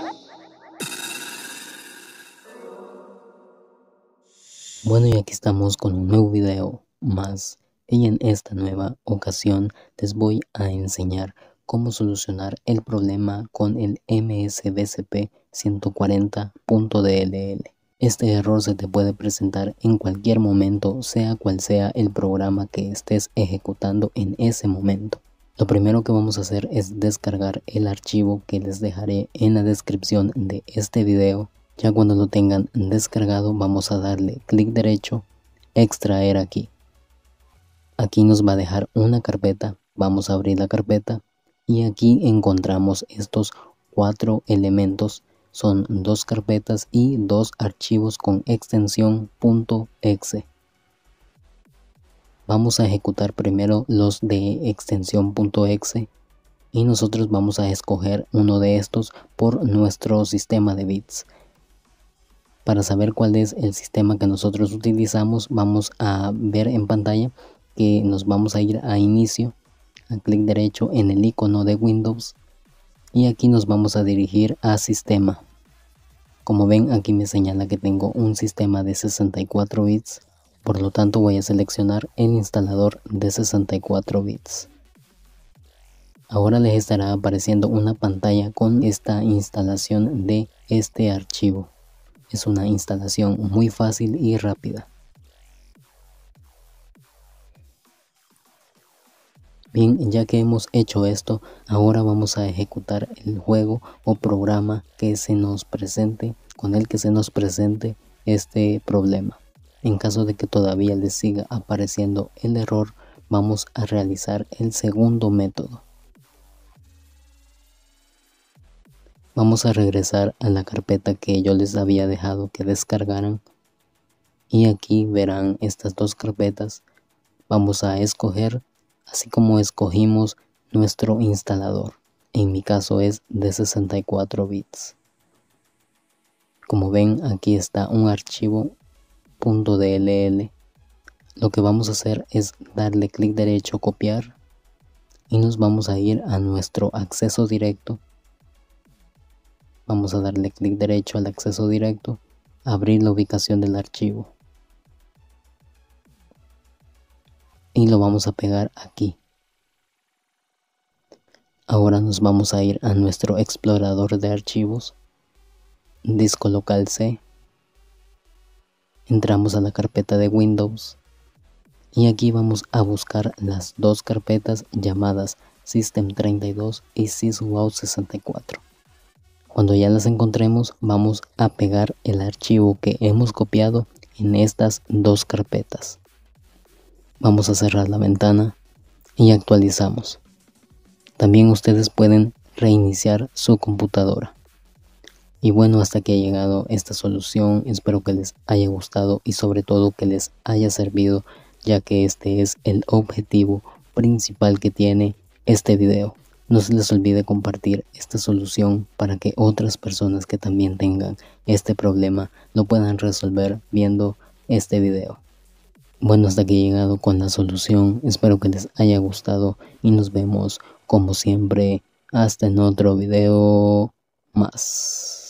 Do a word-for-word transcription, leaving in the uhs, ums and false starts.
Bueno, y aquí estamos con un nuevo video más, y en esta nueva ocasión les voy a enseñar cómo solucionar el problema con el M S D C P ciento cuarenta punto D L L. Este error se te puede presentar en cualquier momento, sea cual sea el programa que estés ejecutando en ese momento. Lo primero que vamos a hacer es descargar el archivo que les dejaré en la descripción de este video. Ya cuando lo tengan descargado, vamos a darle clic derecho, extraer aquí. Aquí nos va a dejar una carpeta, vamos a abrir la carpeta y aquí encontramos estos cuatro elementos. Son dos carpetas y dos archivos con extensión .exe. Vamos a ejecutar primero los de extensión .exe y nosotros vamos a escoger uno de estos por nuestro sistema de bits. Para saber cuál es el sistema que nosotros utilizamos, vamos a ver en pantalla que nos vamos a ir a inicio, a clic derecho en el icono de Windows y aquí nos vamos a dirigir a sistema. Como ven, aquí me señala que tengo un sistema de sesenta y cuatro bits, por lo tanto voy a seleccionar el instalador de sesenta y cuatro bits. Ahora les estará apareciendo una pantalla con esta instalación de este archivo. Es una instalación muy fácil y rápida. Bien, ya que hemos hecho esto, ahora vamos a ejecutar el juego o programa que se nos presente, con el que se nos presente este problema. En caso de que todavía les siga apareciendo el error, vamos a realizar el segundo método. Vamos a regresar a la carpeta que yo les había dejado que descargaran y aquí verán estas dos carpetas. Vamos a escoger, así como escogimos nuestro instalador. En mi caso es de sesenta y cuatro bits. Como ven, aquí está un archivo .dll. Lo que vamos a hacer es darle clic derecho, copiar y nos vamos a ir a nuestro acceso directo. Vamos a darle clic derecho al acceso directo, abrir la ubicación del archivo y lo vamos a pegar aquí. Ahora nos vamos a ir a nuestro explorador de archivos, disco local C, entramos a la carpeta de Windows y aquí vamos a buscar las dos carpetas llamadas System treinta y dos y SysWow sesenta y cuatro. Cuando ya las encontremos, vamos a pegar el archivo que hemos copiado en estas dos carpetas. Vamos a cerrar la ventana y actualizamos. También ustedes pueden reiniciar su computadora. Y bueno, hasta que ha llegado esta solución, espero que les haya gustado y sobre todo que les haya servido, ya que este es el objetivo principal que tiene este video. No se les olvide compartir esta solución para que otras personas que también tengan este problema lo puedan resolver viendo este video. Bueno, hasta aquí he llegado con la solución. Espero que les haya gustado y nos vemos como siempre hasta en otro video más.